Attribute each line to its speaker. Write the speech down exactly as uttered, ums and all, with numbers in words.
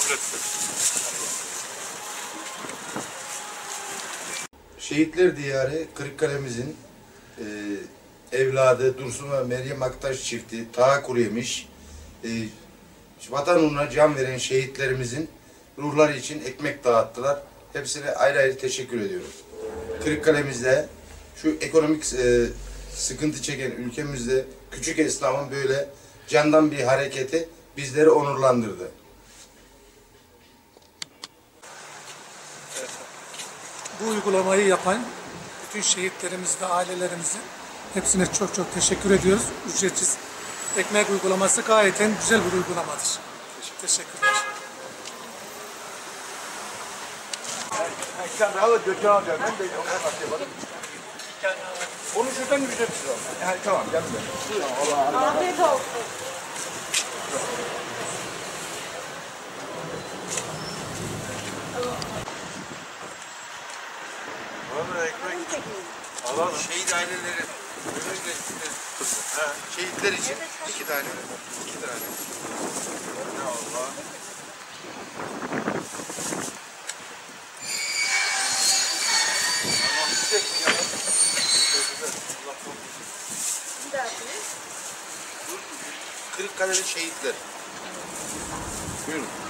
Speaker 1: kabul etsin.
Speaker 2: Şehitler Diyarı Kırıkkale'mizin e, evladı Dursun ve Meryem Aktaş çifti Taha Kuruyemiş e, vatan uğruna can veren şehitlerimizin ruhları için ekmek dağıttılar. Hepsine ayrı ayrı teşekkür ediyorum. Kırıkkale'mizde şu ekonomik e, sıkıntı çeken ülkemizde küçük esnafın böyle candan bir hareketi bizleri onurlandırdı.
Speaker 3: Bu uygulamayı yapan bütün şehitlerimiz ve ailelerimizin hepsine çok çok teşekkür ediyoruz. Ücretsiz ekmek uygulaması gayet güzel bir uygulamadır. Teşekkürler.
Speaker 1: Sen daha da götür alacağım. Ben de ona bakayım. Onu şuradan ücretsiz al. Yani tamam gel buraya.
Speaker 4: Afiyet olsun.
Speaker 1: Bana ekmek. Allah
Speaker 2: Şehit aileleri, ha, şehitler için iki tane, iki tane.
Speaker 1: ne Allah. Tamam bir tek mi yapalım? Allah korusun.
Speaker 4: Bir dahakine.
Speaker 2: Kırıkkale'li şehitler. Buyurun.